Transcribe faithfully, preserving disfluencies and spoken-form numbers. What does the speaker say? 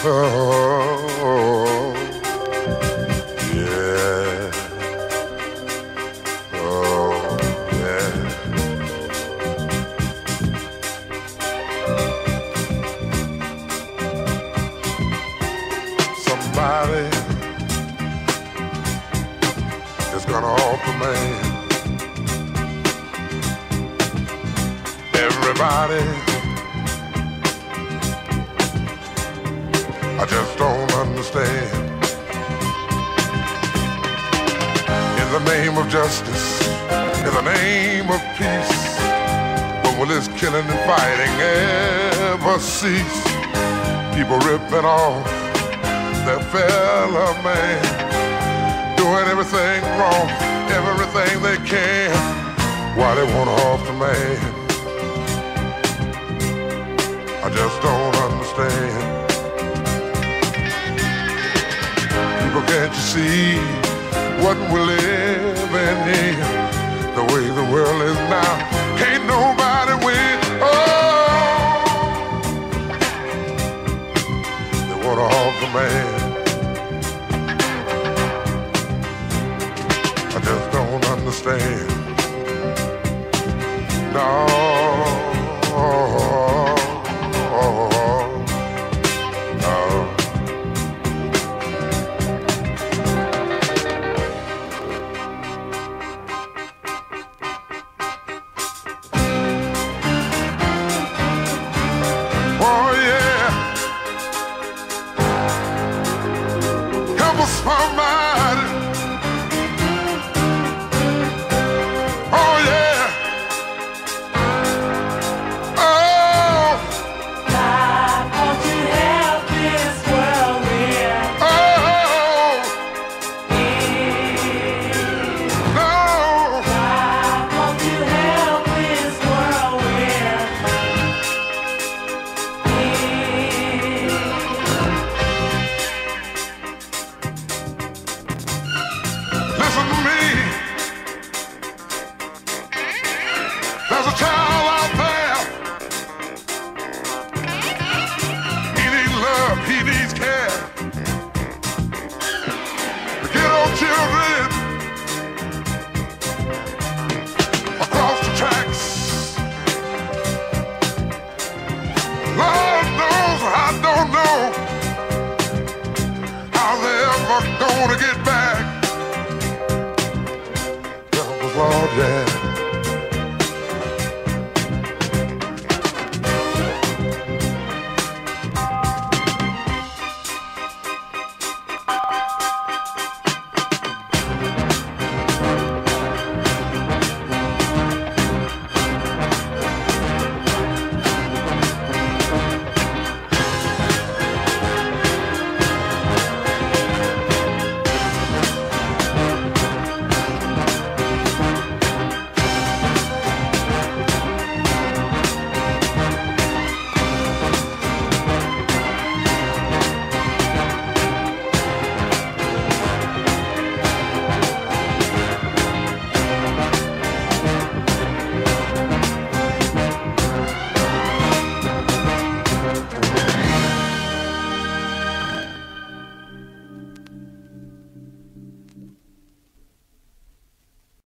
Oh, yeah. Oh, yeah. Somebody is gonna offer man. Everybody, I just don't understand. In the name of justice, in the name of peace, but will this killing and fighting ever cease? People ripping off their fellow man, doing everything wrong, everything they can. Why they want off the man? I just don't understand. People, can't you see what we're living in? The way the world is now, can't nobody win. Oh, they want off the man. I just don't understand. No. There's a child out there.